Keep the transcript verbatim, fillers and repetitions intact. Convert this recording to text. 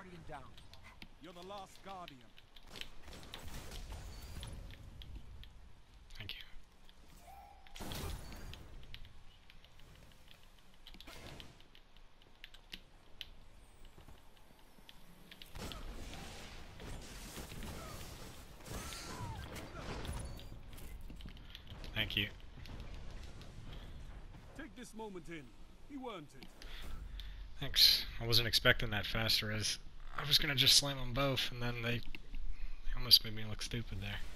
Guardian down. You're the last Guardian. Thank you. Thank you. Take this moment in. You earned it. Thanks. I wasn't expecting that faster as I was gonna just slam them both and then they, they almost made me look stupid there.